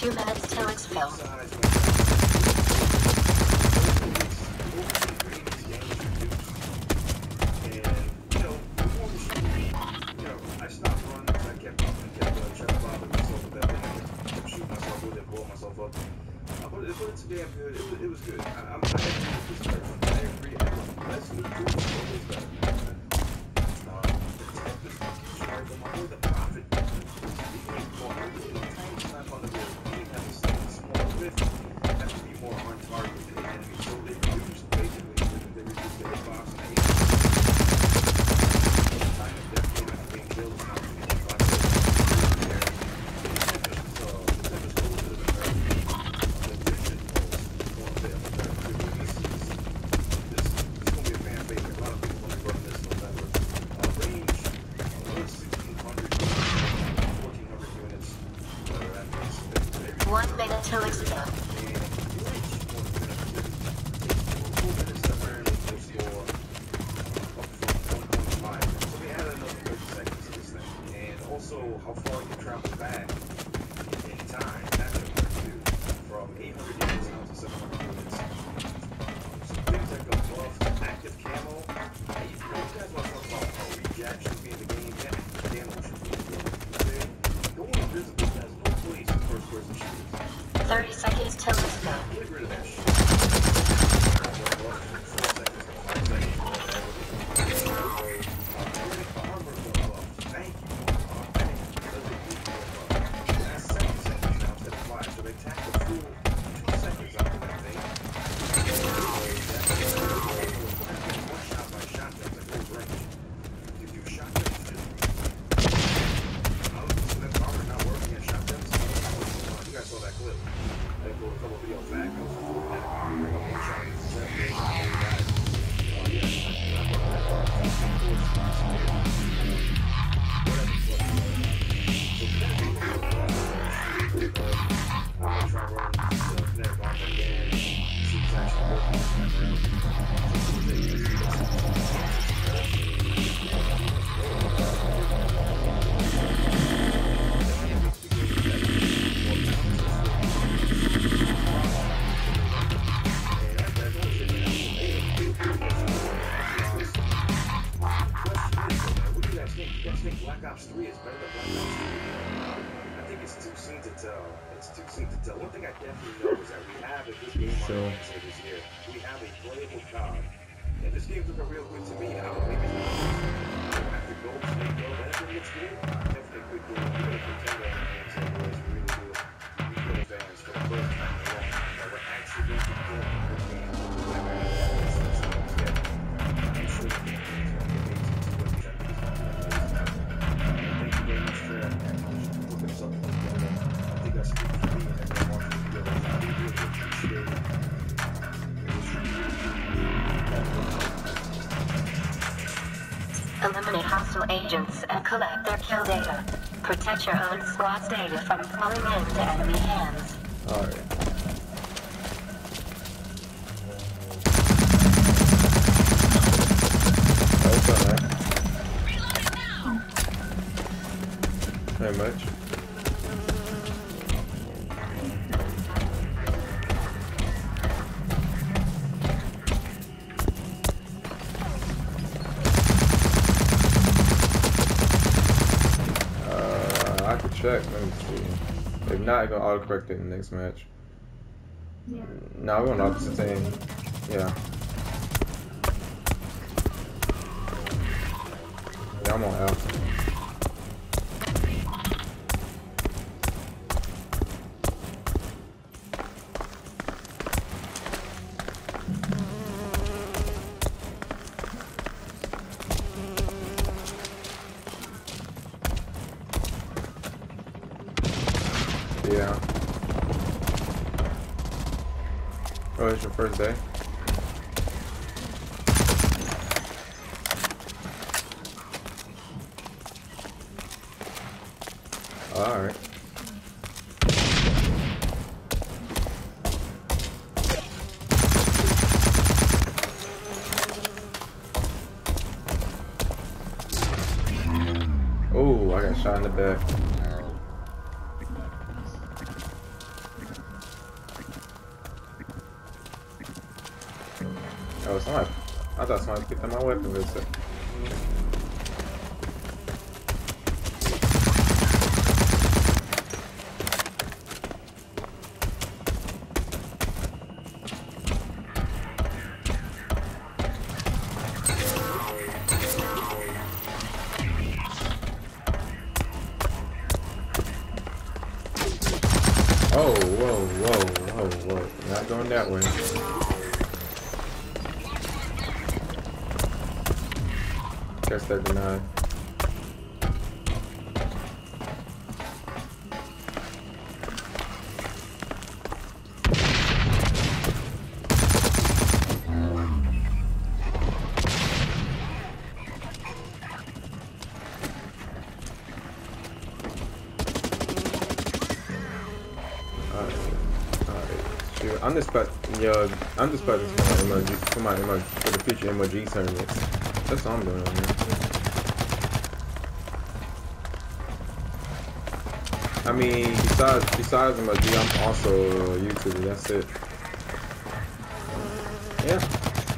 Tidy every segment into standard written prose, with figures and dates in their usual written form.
2 minutes till it's filled. I stopped running. I kept trying to bother myself with that thing. I kept shooting myself with it, blowing myself up. But it's damn good. It was good. I agree. Let's move forward. It's better. The profit. Time on the road. Team has a slightly smaller lift. Has to be more on target than the enemy. So they reduced basically. They reduced the hitbox and time is definitely not being killed. It's not being till it's filled. Also, how far you travel back in time, that's important too. From 800 units down to 700 units. Some things like the buff, active camo. Hey, you guys want to talk about how rejack should be in the game? Yeah, camo should be in the game. Going invisible has no place in first person shooters. 30 seconds till it's filled. Get rid of that shit. 3 is better than Black Ops 2. I think it's too soon to tell. It's too soon to tell. One thing I definitely know is that we have a good game on Wednesday this year. We have a playable COD. And this game's looking real good to me. I don't think it's after Gold Snake, though. That's when it's good. Definitely a good game. We're going to contend on the games, boys. We really do. We good fans for the first time in a long time. That we're actually going to play a good game. I'm sure the game is going to get 18 to 20 seconds. Thank you very much for looking us up and together. I think that's good for me and everyone watching the video. I really appreciate it. Eliminate hostile agents and collect their kill data. Protect your own squad's data from falling into enemy hands. Alright. That's alright. Very much. I could check, let me see. If not, I can autocorrect it in the next match. Yeah. No, we're on the opposite team. Yeah. Yeah, I'm on Alpha. Yeah. Oh, it's your first day? Alright. Oh, I got shot in the back. Somebody, I thought somebody picked up my weapon for a second. Oh, whoa, whoa, whoa, whoa. Not going that way. Guess that denied. I'm just practicing for my emoji for the future emoji tournaments. That's what I'm doing right now. I mean, besides emoji, I'm also a YouTuber. That's it. Yeah.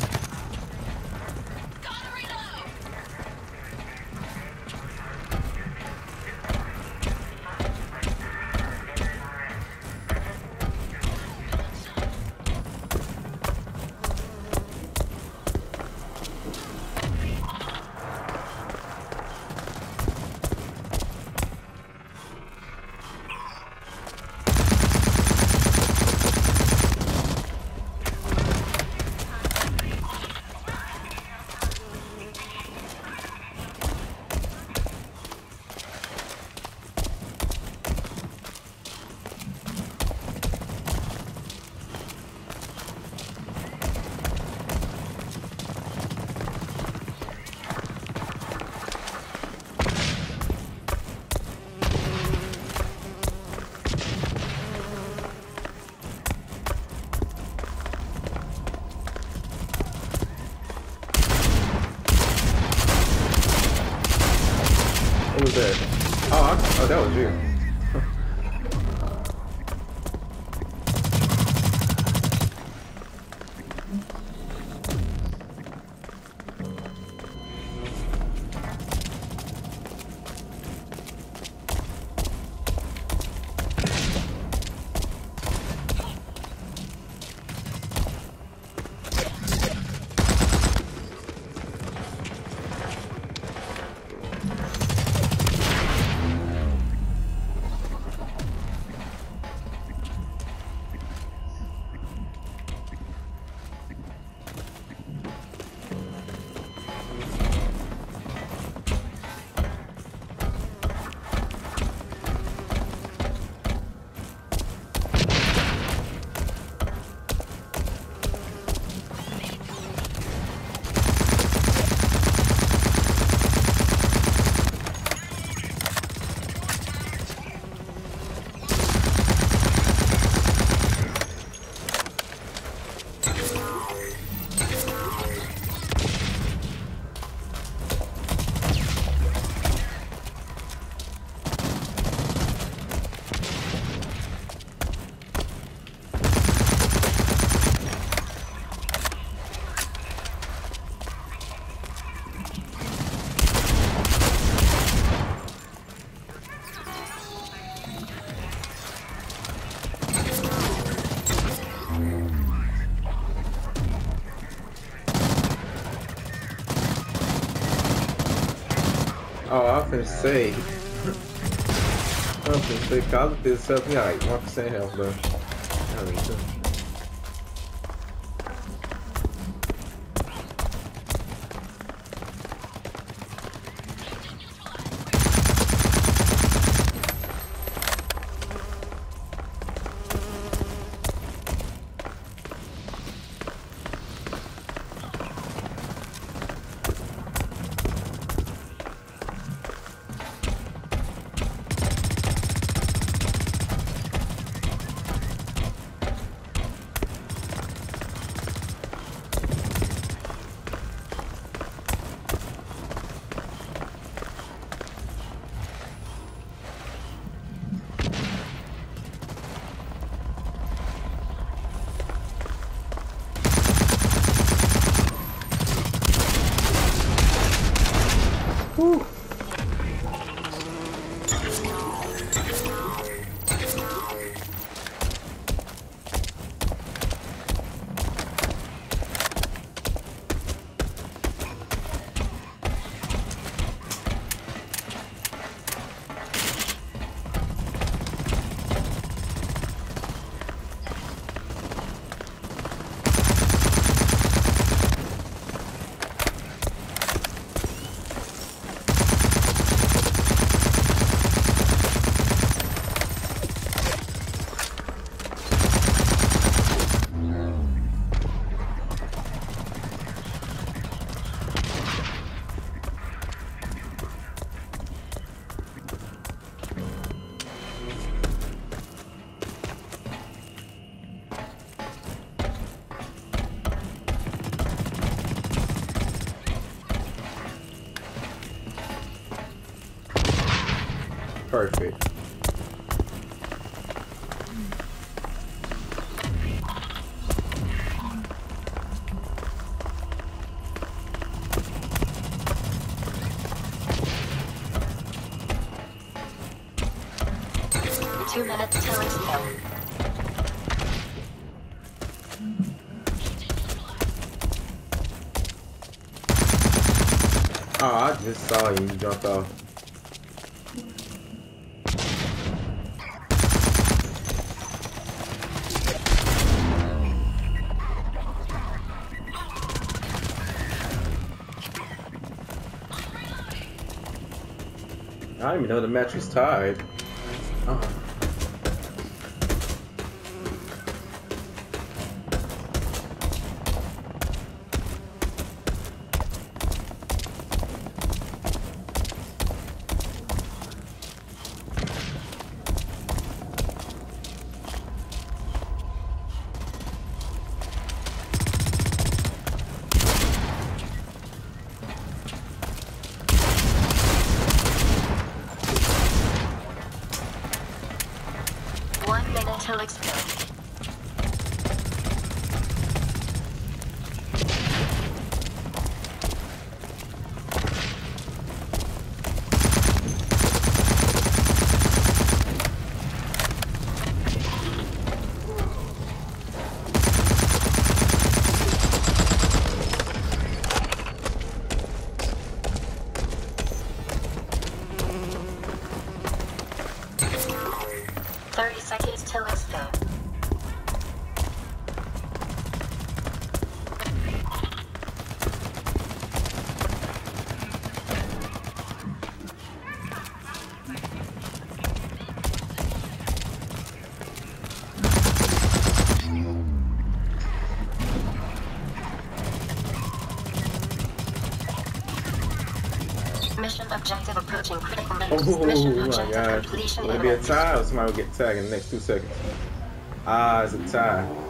Who was that? Oh, that was you. Oh, I was finna say. Call it this stuff. Yeah, like 1% health, bro. Whew. Perfect. Two minutes till explode. Oh, I just saw you jump off. I didn't even know the match was tied. Oh. Till explode. Seconds till explode. Mission objective approaching critical limits. Oh Mission my objective god. completion Will it be a imminent. tie or somebody will get tagged in the next 2 seconds? Ah, it's a tie.